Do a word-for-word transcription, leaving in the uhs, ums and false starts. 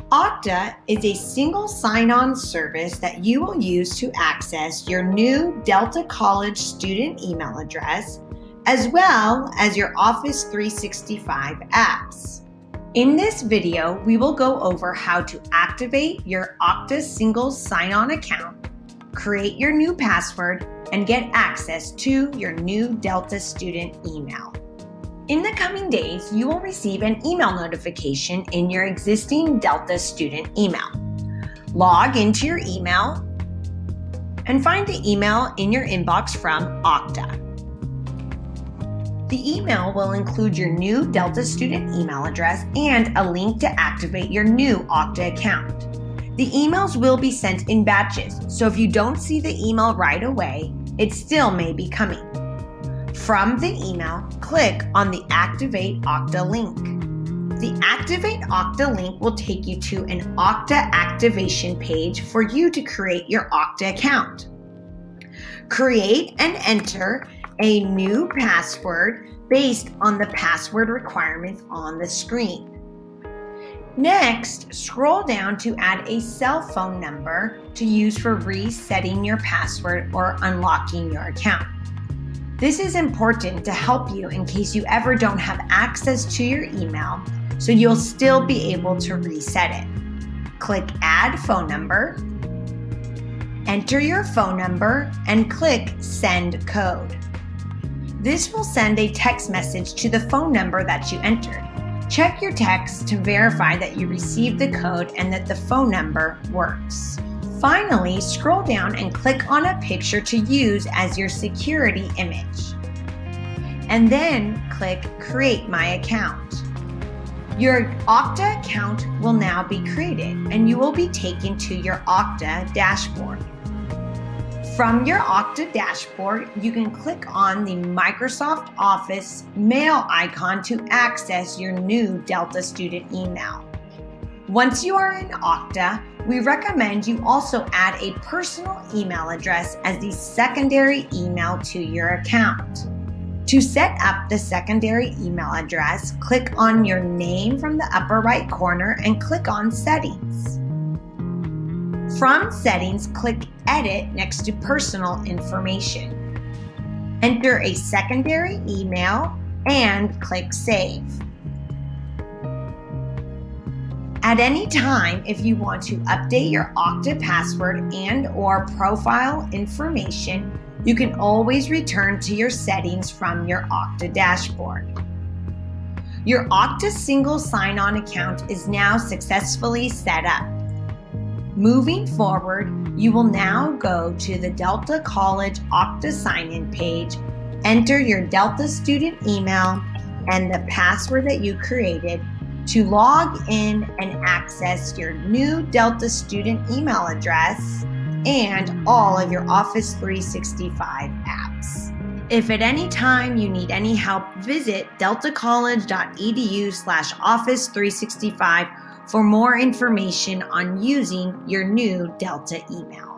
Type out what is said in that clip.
Okta is a single sign-on service that you will use to access your new Delta College student email address, as well as your Office three sixty-five apps. In this video, we will go over how to activate your Okta single sign-on account, create your new password, and get access to your new Delta student email. In the coming days, you will receive an email notification in your existing Delta student email. Log into your email and find the email in your inbox from Okta. The email will include your new Delta student email address and a link to activate your new Okta account. The emails will be sent in batches, so if you don't see the email right away, it still may be coming. From the email, click on the Activate Okta link. The Activate Okta link will take you to an Okta activation page for you to create your Okta account. Create and enter a new password based on the password requirements on the screen. Next, scroll down to add a cell phone number to use for resetting your password or unlocking your account. This is important to help you in case you ever don't have access to your email, so you'll still be able to reset it. Click Add Phone Number, enter your phone number, and click Send Code. This will send a text message to the phone number that you entered. Check your text to verify that you received the code and that the phone number works. Finally, scroll down and click on a picture to use as your security image. And then click Create My Account. Your Okta account will now be created and you will be taken to your Okta dashboard. From your Okta dashboard, you can click on the Microsoft Office mail icon to access your new Delta student email. Once you are in Okta, we recommend you also add a personal email address as the secondary email to your account. To set up the secondary email address, click on your name from the upper right corner and click on Settings. From Settings, click Edit next to Personal Information. Enter a secondary email and click Save. At any time, if you want to update your Okta password and or profile information, you can always return to your settings from your Okta dashboard. Your Okta single sign-on account is now successfully set up. Moving forward, you will now go to the Delta College Okta sign-in page, enter your Delta student email and the password that you created to log in and access your new Delta student email address and all of your Office three sixty-five apps. If at any time you need any help, visit deltacollege.edu slash office 365 for more information on using your new Delta email.